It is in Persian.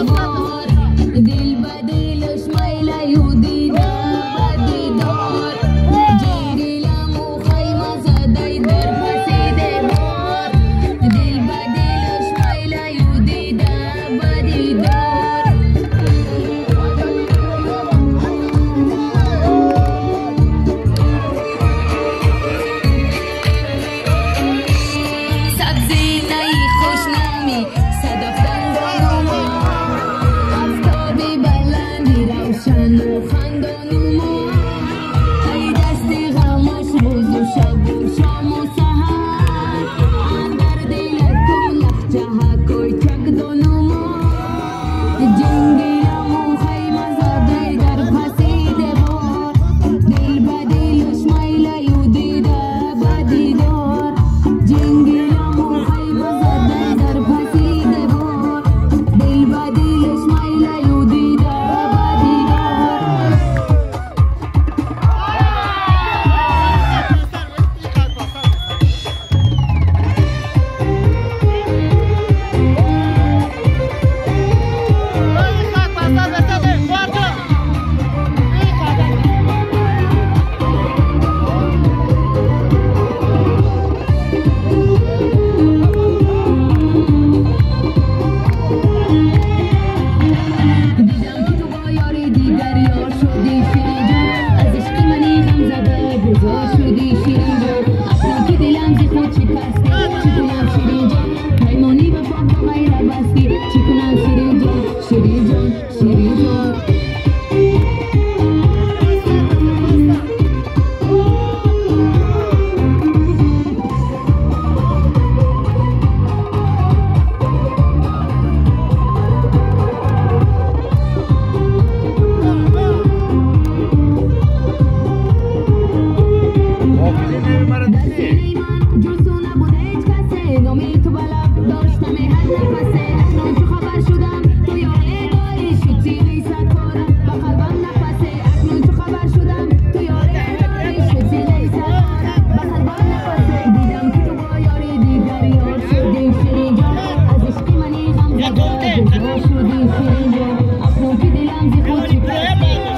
بار دل بدلش میل یودیده بدیدار جیریلم و خیمه زده در پسیده بار دل بدلش میل یودیده بدیدار سبزی نی خوش نمی صدفتن دانوما افتابی بلندی روشن و خندانوما ای دستی غمش روز و شب و شام و سحر اندر دل تو لخچه کوی چک دانوما جنگیلم و خیمه زده در پسیده بار دل بدلش میل یودیده بدیدار جنگیلم و خیمه زده در پسیده بار دل بدلش میل یودیده بدیدار دیدم که تو با یاری دیگر یار شدی شیرین جان از عشق منی غم زده گذار شدی شیرین جان اکنون که دلم زی خود شکستی چی کنم شیرین جان پیمانی و پاک با غیره بستی چی کنم شیرین جان شیرین جان شیرین جان در سینه من جز تو نبوده هیچ کسه نامی تو بلب داشتم هر نفسه اکنون چو خبر شدم تو یاره داری شد سینه صد بارم به قلبم نفسه اکنون چو خبر شدم تو یاره داری شد سینه صد بارم به قلبم نفسه دیدم که تو با یاری دیگر یار شدی شیرین جان از عشق منی غم زده گذار شدی شیرین جان اکنون که دلم زی خود شکسته